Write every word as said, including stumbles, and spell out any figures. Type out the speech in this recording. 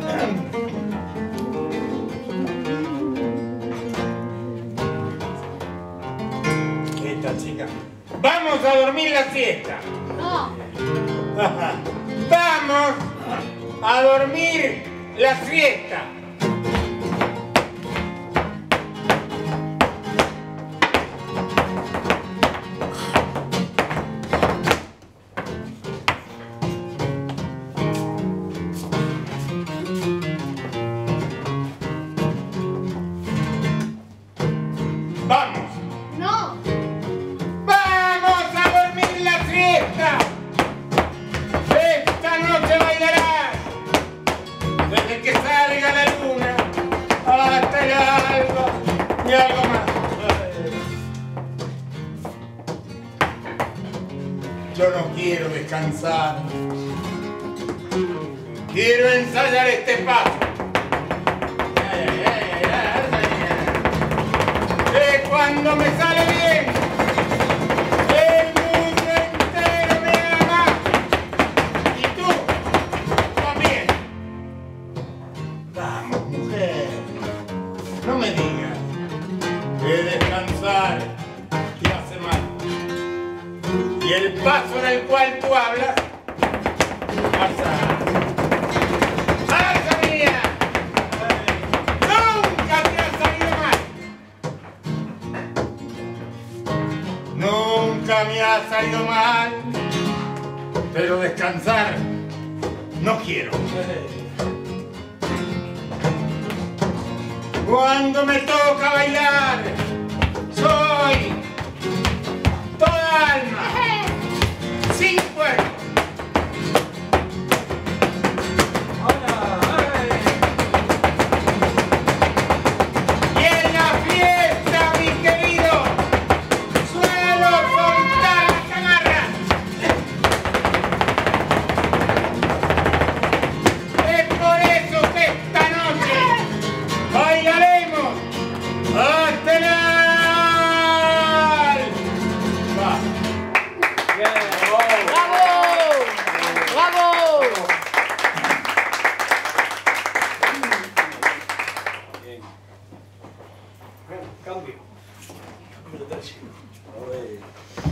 Esta chica. Vamos a dormir la siesta. No. Vamos a dormir la siesta. Vamos. No. ¡Vamos a dormir la siesta! Esta noche bailarás desde que salga la luna hasta el alba y algo más. Yo no quiero descansar. Quiero ensayar este paso. Ay, ay, ay, ay, ay, ay. Que cuando me sale bien, el mundo entero me ama. Y tú también. Vamos, mujer. No me digas que descansar te hace mal. Y el paso en el cual tú hablas, pasa. ¡Alza mía! ¡Nunca te ha salido mal! Nunca me ha salido mal, pero descansar no quiero. Cuando me toca bailar,